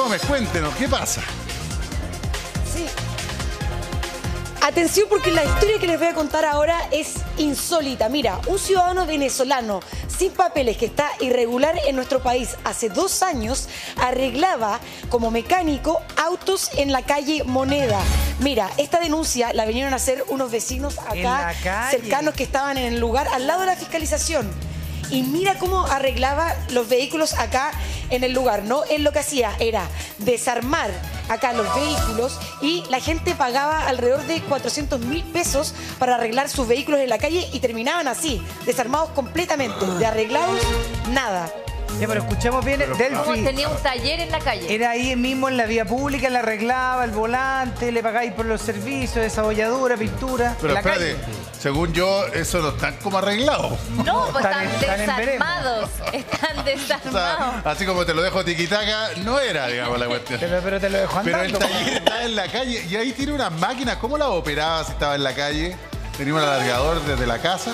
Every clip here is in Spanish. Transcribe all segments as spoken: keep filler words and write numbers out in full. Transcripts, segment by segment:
Gómez, cuéntenos, ¿qué pasa? Sí. Atención porque la historia que les voy a contar ahora es insólita. Mira, un ciudadano venezolano sin papeles que está irregular en nuestro país hace dos años arreglaba como mecánico autos en la calle Moneda. Mira, esta denuncia la vinieron a hacer unos vecinos acá cercanos que estaban en el lugar al lado de la fiscalización. Y mira cómo arreglaba los vehículos acá en el lugar, ¿no? Él lo que hacía era desarmar acá los vehículos y la gente pagaba alrededor de cuatrocientos mil pesos para arreglar sus vehículos en la calle y terminaban así, desarmados completamente, de arreglados, nada. Ya, pero escuchamos bien, pero, Delphi. Tenía un taller en la calle. Era ahí mismo en la vía pública, le arreglaba el volante, le pagáis por los servicios, desabolladura, pintura. Pero en la espérate, calle. según yo, eso no están como arreglados. No, pues Están están, en- están en desarmados. Están O desarmados. sea, así como te lo dejo tiquitaca, no era, digamos, la cuestión. Pero, pero te lo dejo Pero andando. el taller estaba en la calle y ahí tiene unas máquinas. ¿Cómo las operaba si estaba en la calle? Tenía un alargador desde la casa.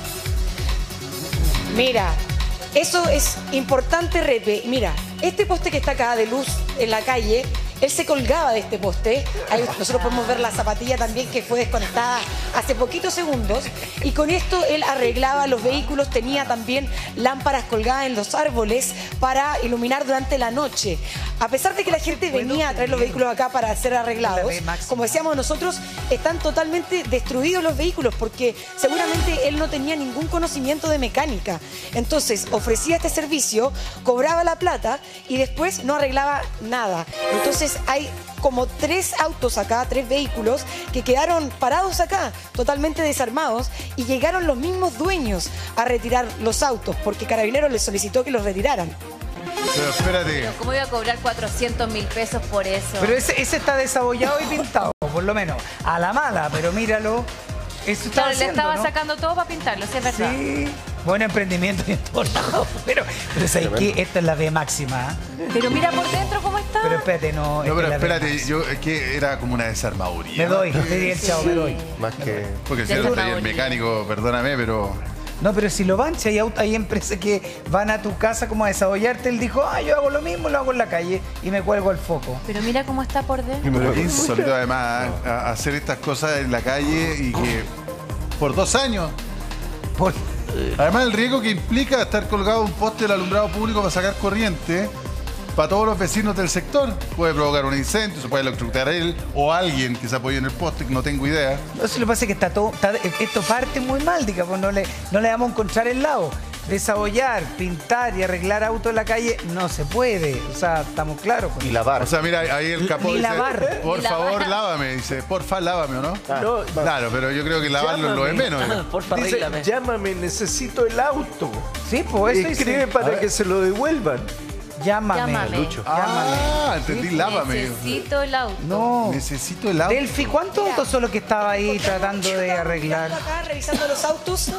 Mira, eso es importante, Repe. Mira, este poste que está acá de luz en la calle, él se colgaba de este poste. Ahí nosotros podemos ver la zapatilla también que fue desconectada hace poquitos segundos. Y con esto él arreglaba los vehículos, tenía también lámparas colgadas en los árboles para iluminar durante la noche. A pesar de que la gente venía a traer los vehículos acá para ser arreglados, como decíamos nosotros, están totalmente destruidos los vehículos porque seguramente él no tenía ningún conocimiento de mecánica. Entonces ofrecía este servicio, cobraba la plata y después no arreglaba nada. Entonces hay como tres autos acá, tres vehículos que quedaron parados acá, totalmente desarmados, y llegaron los mismos dueños a retirar los autos porque Carabineros les solicitó que los retiraran. Pero espérate. Pero ¿cómo iba a cobrar cuatrocientos mil pesos por eso? Pero ese, ese está desabollado y pintado, por lo menos. A la mala, pero míralo. Eso estaba Claro, le haciendo, estaba ¿no? sacando todo para pintarlo, sí, es verdad. Sí, buen emprendimiento en todos lados. Pero, pero ¿sabes qué? Esta es la B máxima. ¿eh? Pero mira por dentro cómo está. Pero espérate, no. No, esta pero es la B espérate, máxima. yo, es que era como una desarmaduría. Me doy, te di el chao, me doy. Más que... Porque si era un taller Desarmaduría. mecánico, perdóname, pero... No, pero si lo van, si hay, aut- hay empresas que van a tu casa como a desabollarte, él dijo, ah, yo hago lo mismo, lo hago en la calle y me cuelgo el foco. Pero mira cómo está por dentro. Pero qué insólito además ¿eh? A- hacer estas cosas en la calle y que por dos años. Por- Además el riesgo que implica estar colgado un poste del alumbrado público para sacar corriente para todos los vecinos del sector. Puede provocar un incendio, se puede electrocutar él o alguien que se apoye en el poste, que no tengo idea. No, se lo pasa es que está todo, está- esto parte muy mal, digamos, no le, no le vamos a encontrar el lado. Desabollar, pintar y arreglar autos en la calle no se puede. O sea, estamos claros con Y eso. lavar. O sea, mira, ahí el capó Ni dice, lavar. por Ni favor, lavar. lávame. Dice, porfa, lávame, ¿o no? No, Claro, pero yo creo que lavarlo es lo de menos. ¿eh? Porfa, dice, arréglame. llámame, necesito el auto. Sí, pues eso Escribe dice. para que se lo devuelvan. Llámame. Llámame. Lucho. Ah, entendí, lávame. Necesito el auto. No. Necesito el auto. Delphi, ¿cuántos autos son los que estaba ahí tratando de arreglar? Acá revisando los autos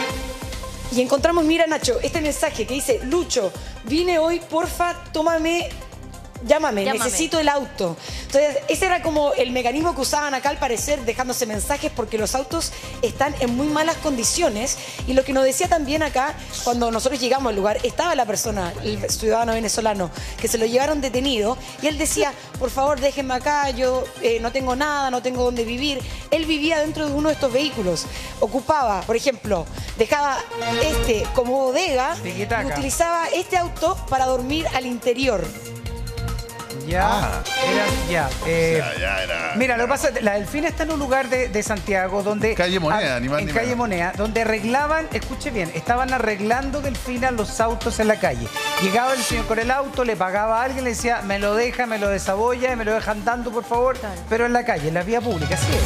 y encontramos, mira Nacho, este mensaje que dice, Lucho, vine hoy, porfa, tómame, llámame, Llámame. necesito el auto. Entonces, ese era como el mecanismo que usaban acá al parecer, dejándose mensajes porque los autos están en muy malas condiciones. Y lo que nos decía también acá, cuando nosotros llegamos al lugar, estaba la persona, el ciudadano venezolano, que se lo llevaron detenido, y él decía, por favor, déjenme acá, yo eh, no tengo nada, no tengo dónde vivir. Él vivía dentro de uno de estos vehículos, ocupaba, por ejemplo, dejaba este como bodega y Tiquitaca. utilizaba este auto para dormir al interior. Ya, era, ya. eh, Ya, ya era. Mira, lo que pasa es que la Delfina está en un lugar de, de Santiago donde... Calle Moneda, ah, ni más En ni calle menos. Moneda, donde arreglaban, escuche bien, estaban arreglando Delfina los autos en la calle. Llegaba el señor con el auto, le pagaba a alguien, le decía, me lo deja, me lo desabolla y me lo deja andando, por favor. Claro. Pero en la calle, en la vía pública, así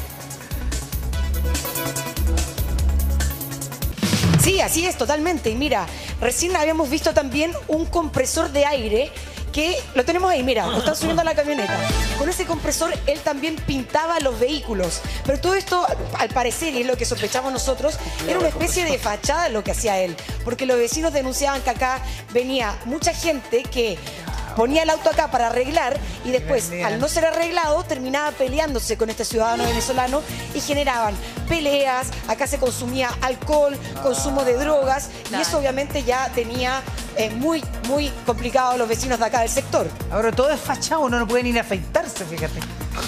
es. Sí, así es, totalmente. Y mira, recién habíamos visto también un compresor de aire que lo tenemos ahí, mira, lo están subiendo a la camioneta. Con ese compresor él también pintaba los vehículos. Pero todo esto, al parecer, y es lo que sospechamos nosotros, era una especie de fachada lo que hacía él. Porque los vecinos denunciaban que acá venía mucha gente que ponía el auto acá para arreglar y después, vendían. al no ser arreglado, terminaba peleándose con este ciudadano venezolano y generaban peleas, acá se consumía alcohol, consumo de drogas y Claro. eso obviamente ya tenía eh, muy, muy complicado a los vecinos de acá del sector. Ahora todo es fachado, uno no puede ni afeitarse, fíjate.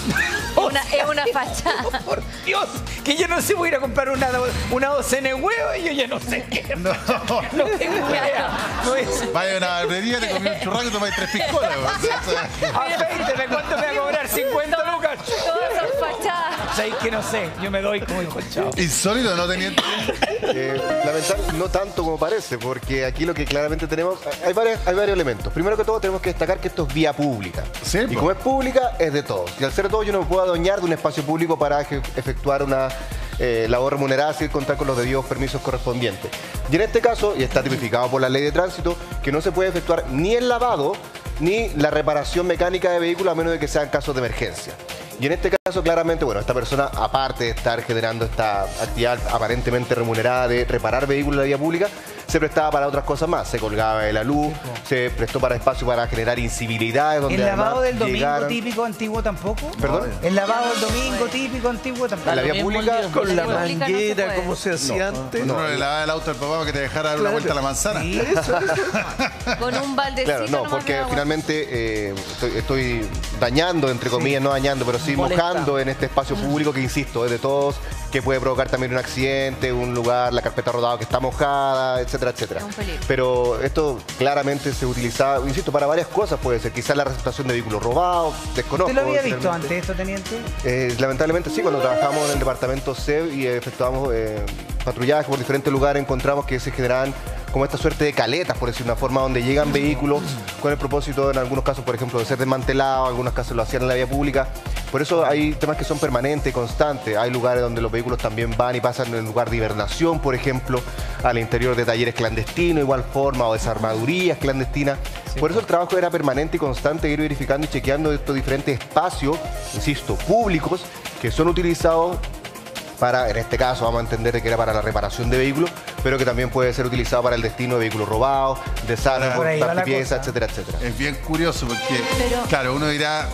Es una, es una fachada. Por Dios, que yo no sé, voy a ir a comprar una, do- una docena de huevos y yo ya no sé qué. No. No tengo idea. No es. Vaya a una barbería, te comí un churrasco y tomáis tres piscolas. güey. Afeíteme, ¿cuánto me va a cobrar? ¿cincuenta lucas? Todas son fachadas. ¿Sabéis que no sé? Yo me doy como hijo chao. Insólito, ¿no, teniente? Eh, lamentable, no tanto como parece, porque aquí lo que claramente tenemos, hay, varias, hay varios elementos. Primero que todo tenemos que destacar que esto es vía pública. Sí, y po. como es pública, es de todos. Y al ser de todos, yo no me puedo adueñar de un espacio público para eje- efectuar una eh, labor remunerada sin contar con los debidos permisos correspondientes. Y en este caso, y está tipificado por la ley de tránsito, que no se puede efectuar ni el lavado ni la reparación mecánica de vehículos a menos de que sean casos de emergencia. Y en este caso, claramente, bueno, esta persona, aparte de estar generando esta actividad aparentemente remunerada de reparar vehículos en la vía pública, se prestaba para otras cosas más. Se colgaba de la luz, se prestó para espacio para generar incivilidades. Donde ¿El lavado además del domingo llegaron- típico antiguo tampoco? ¿Perdón? ¿El lavado del domingo típico antiguo tampoco? En la vía pública, Con la Pública no se manguera, puede. como se hacía antes. Uno le lavaba el auto al papá para que te dejara dar una vuelta a la manzana. Sí, eso, eso. Con un baldecito. claro, no, nomás porque de agua. finalmente eh, estoy, estoy dañando, entre comillas, no dañando, pero sí Molestando. mojando en este espacio público que, insisto, es de todos, que puede provocar también un accidente, un lugar, la carpeta rodada que está mojada, etcétera, etcétera. Es un peligro. Pero esto claramente se utilizaba, insisto, para varias cosas puede ser. Quizás la receptación de vehículos robados, desconozco. ¿Usted lo había visto finalmente. antes esto, teniente? Eh, lamentablemente sí, cuando trabajamos en el departamento C E B y efectuamos eh, patrullajes por diferentes lugares, encontramos que se generaban como esta suerte de caletas, por decir una forma, donde llegan vehículos con el propósito, en algunos casos, por ejemplo, de ser desmantelados, en algunos casos lo hacían en la vía pública. Por eso hay temas que son permanentes, constantes. Hay lugares donde los vehículos también van y pasan en lugar de hibernación, por ejemplo, al interior de talleres clandestinos, igual forma, o desarmadurías clandestinas. Por eso el trabajo era permanente y constante, ir verificando y chequeando estos diferentes espacios, insisto, públicos, que son utilizados para, en este caso vamos a entender que era para la reparación de vehículos, pero que también puede ser utilizado para el destino de vehículos robados, desarme, Por ahí va la piezas, cosa. etcétera, etcétera. Es bien curioso porque, Pero- claro, uno dirá,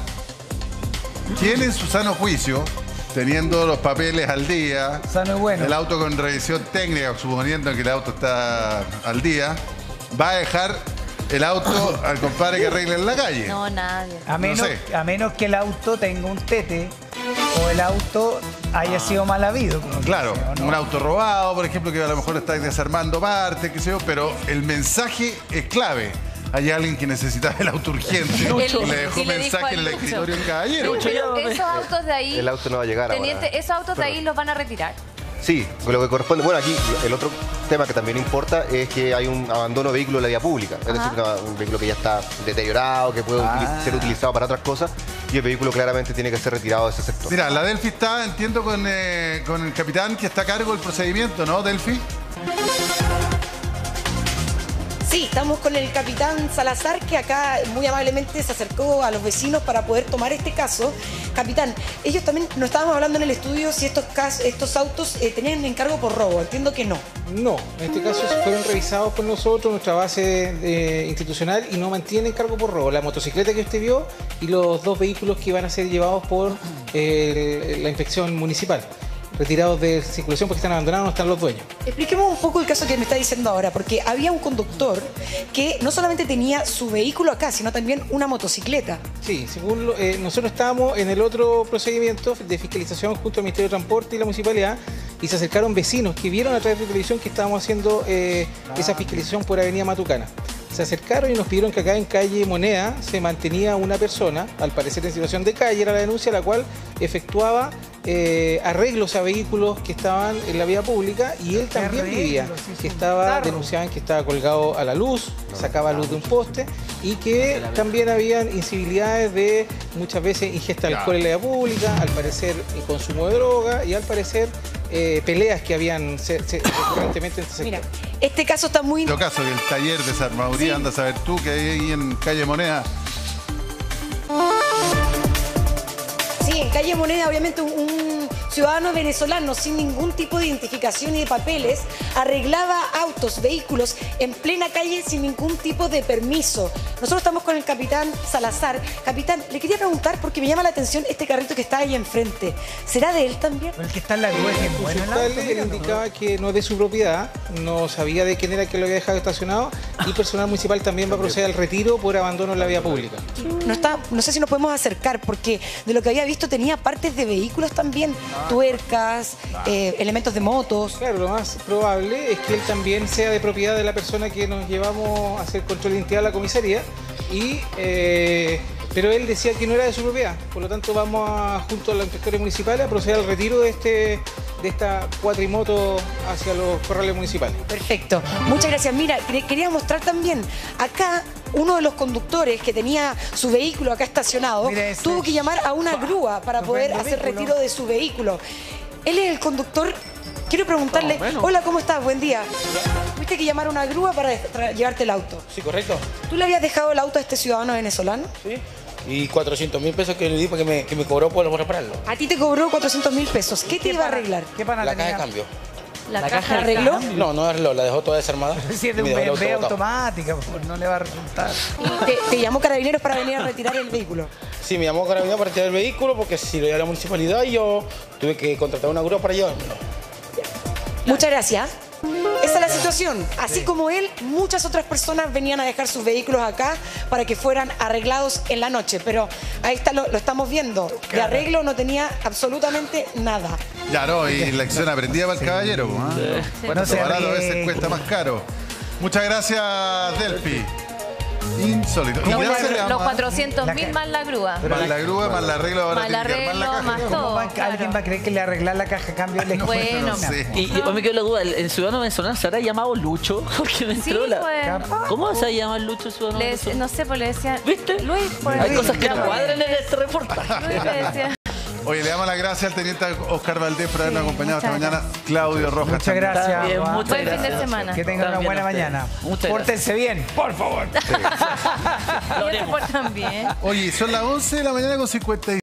¿quién en su sano juicio, teniendo los papeles al día, Sano y bueno. el auto con revisión técnica, suponiendo que el auto está al día, va a dejar el auto al compadre que arregle en la calle? No, nadie. A menos, sé. a menos que el auto tenga un tete o el auto haya sido mal habido. como Claro, dice, ¿o no? un auto robado, por ejemplo, que a lo mejor está desarmando partes, qué sé yo, pero el mensaje es clave. Hay alguien que necesitaba el auto urgente y Lucho. le dejó Y le dijo mensaje al en el Lucho. escritorio del caballero. Pero esos autos de ahí, El auto no va a llegar ahora. teniente, esos autos de ahí los van a retirar. Sí, lo que corresponde. Bueno, aquí el otro tema que también importa es que hay un abandono de vehículo en la vía pública. Es decir, una- un vehículo que ya está deteriorado, que puede utili- Ah. ser utilizado para otras cosas, y el vehículo claramente tiene que ser retirado de ese sector. Mira, la Delphi está, entiendo, con, eh, con el capitán que está a cargo del procedimiento, ¿no, Delphi? Sí, estamos con el capitán Salazar, que acá muy amablemente se acercó a los vecinos para poder tomar este caso. Capitán, ellos también nos estábamos hablando en el estudio si estos, cas- estos autos eh, tenían encargo por robo. Entiendo que no. No, en este caso fueron revisados por nosotros, nuestra base eh, institucional, y no mantienen cargo por robo. La motocicleta que usted vio y los dos vehículos que iban a ser llevados por eh, la inspección municipal, retirados de circulación porque están abandonados, no están los dueños. Expliquemos un poco el caso que me está diciendo ahora, porque había un conductor que no solamente tenía su vehículo acá, sino también una motocicleta. Sí, según lo- eh, nosotros estábamos en el otro procedimiento de fiscalización junto al Ministerio de Transporte y la Municipalidad, y se acercaron vecinos que vieron a través de televisión que estábamos haciendo eh, esa fiscalización por Avenida Matucana. Se acercaron y nos pidieron que acá en calle Moneda se mantenía una persona, al parecer en situación de calle, era la denuncia, la cual efectuaba eh, arreglos a vehículos que estaban en la vía pública, y él también arreglos? vivía, Sí, sí, que un estaba, tarro. denunciaban que estaba colgado a la luz, sacaba luz de un poste, y que también habían incivilidades de muchas veces ingesta de alcohol en la vía pública, al parecer el consumo de droga, y al parecer eh, peleas que habían se- se- recurrentemente en este sector. Mira, este caso está muy... En todo caso, que el taller de desarmaduría, Sí. anda a saber tú, que hay ahí en calle Moneda. Sí, en calle Moneda, obviamente, un, un ciudadano venezolano sin ningún tipo de identificación y de papeles arreglaba autos, vehículos en plena calle sin ningún tipo de permiso. Nosotros estamos con el capitán Salazar. Capitán, le quería preguntar porque me llama la atención este carrito que está ahí enfrente. ¿Será de él también? El que está en la grúa, que es bueno el auto, Él mira, ¿no? indicaba que no es de su propiedad, no sabía de quién era que lo había dejado estacionado y personal municipal también va a proceder al retiro por abandono en la vía pública. No, está, no sé si nos podemos acercar porque de lo que había visto tenía partes de vehículos también, tuercas, eh, elementos de motos. Claro, lo más probable es que él también sea de propiedad de la persona que nos llevamos a hacer control de identidad a la comisaría, y, eh, pero él decía que no era de su propiedad. Por lo tanto, vamos a, junto a los inspectores municipales a proceder al retiro de, este, de esta cuatrimoto hacia los corrales municipales. Perfecto. Muchas gracias. Mira, quer- quería mostrar también, acá uno de los conductores que tenía su vehículo acá estacionado Mira ese. tuvo que llamar a una grúa para poder Estupendo hacer vehículo. retiro de su vehículo. Él es el conductor. Quiero preguntarle, hola, ¿cómo estás? Buen día. Tuviste que llamar a una grúa para tra- llevarte el auto. Sí, correcto. ¿Tú le habías dejado el auto a este ciudadano venezolano? Sí. Y cuatrocientos mil pesos que le di para que me, que me cobró por, por repararlo. A ti te cobró cuatrocientos mil pesos. ¿Qué te iba a pana- arreglar? ¿Qué pana La caja tenía? de cambio. La, ¿La caja caja de arregló? cambio. No, no arregló, la dejó toda desarmada. Si es de y un me dejó el B M W auto botado. automática, pues, no le va a resultar. Te, te llamó Carabineros para venir a retirar el vehículo. Sí, me llamó Carabineros para retirar el vehículo porque si lo llevé a la municipalidad y yo tuve que contratar una grúa para llevármelo. Muchas gracias. Esa es la situación. Así como él, muchas otras personas venían a dejar sus vehículos acá para que fueran arreglados en la noche. Pero ahí está, lo, lo estamos viendo. De arreglo no tenía absolutamente nada. Ya no, y lección aprendida para el caballero. ¿ah? No se Lo barato a veces arriesgue. cuesta más caro. Muchas gracias, Delphi. Insólito. ¿Y Los, qué más se le los llama? cuatrocientos La mil ca- más la grúa. Más la grúa, más el arreglo, ahora Más el tiene que armar la arreglo, caja. más ¿Cómo todo. va- ¿Alguien claro. va a creer que le arreglar la caja a cambio de Bueno, No sé. Y, y hoy me quedó la duda, ¿el, el ciudadano venezolano se habrá llamado Lucho? Porque me Sí, entró la... pues. ¿Cómo se llama Lucho el ciudadano Le dec- venezolano? no sé, pues le decían. ¿Viste? Luis, pues. Hay cosas que no Luis. cuadran en este reportaje. Luis le decía. Oye, le damos las gracias al teniente Oscar Valdés por habernos Sí, acompañado esta muchas mañana. Claudio Rojas. Muchas también. gracias. Está bien, Juan. muchas Buen fin de gracias. semana. Que tengan una También buena a ustedes. mañana. Muchas Pórtense bien, por favor. Y este por también. Oye, son las once de la mañana con cincuenta y